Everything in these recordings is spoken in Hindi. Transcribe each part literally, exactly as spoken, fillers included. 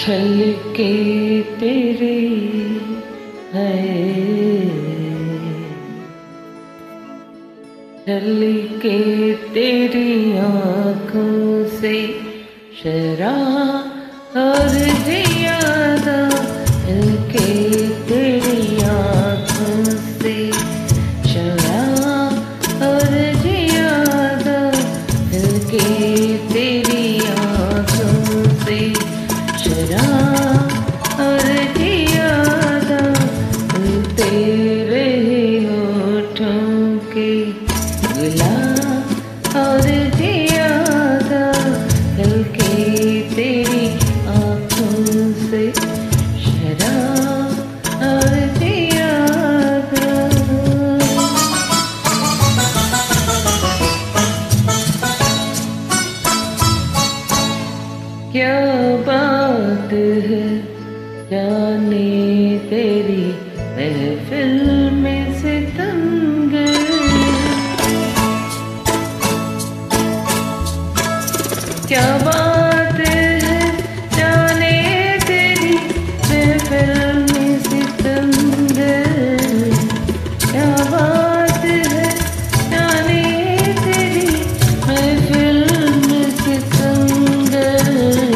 छलके तेरे है, छलके तेरी आँखों से शराब और ज़ियादा, छलके तेरी आँखों से शराब और ज़ियादा, छलके तेरी आँखों से शराब और ज़ियादा, तेरे होठों के गुलाब और ज़ियादा, छलके तेरी आँखों से शराब और ज़ियादा। क्या बात है जाने तेरी महफिल में सितमगर, क्या बात है जाने तेरी महफिल में सितमगर, क्या बात है जाने तेरी महफिल में सितमगर,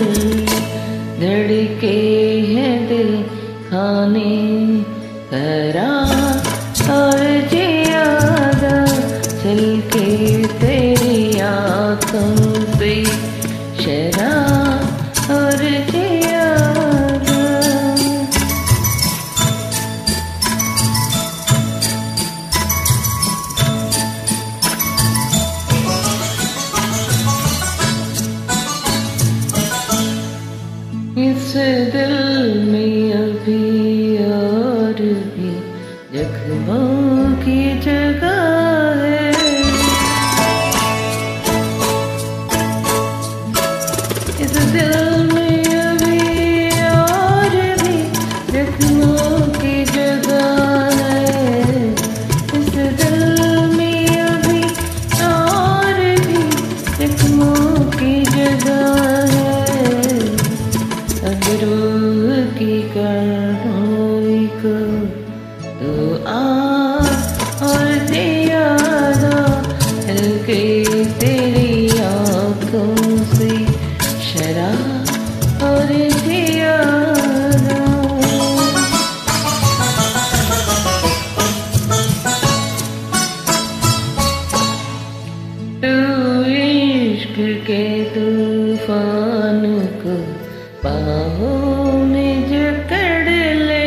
धड़के हैं दिल खाने करार और ज़ियादा, छलके तेरी आँखों से शराब और ज़ियादा। इस दिल में अभी और भी जख्मों की जगह है, इस दिल में अभी और भी जख्मों की जगह है, इस दिल में अभी और भी जख्मों की जगह है, रूह की कड़ाई को तो आ और ज़ियादा, छलके तेरी आँखों से शराब और ज़ियादा। तू इश्क के तूफान को बाहों में जकड़ ले,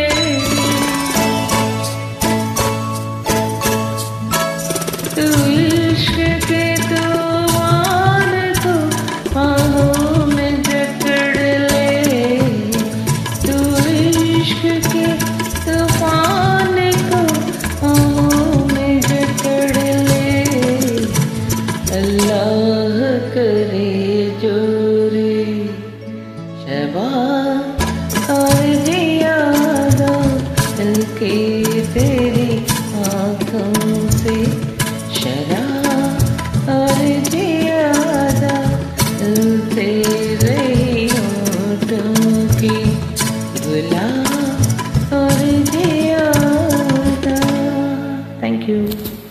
तू इश्क के तूफान को बाहों में जकड़ ले, तू इश्क के तूफान को बाहों में जकड़ ले, अल्लाह करे जोरे शबाब और ज़ियादा, छलके तेरी आँखों से शराब और ज़ियादा, तेरे होठों की गुलाब और ज़ियादा। Thank you.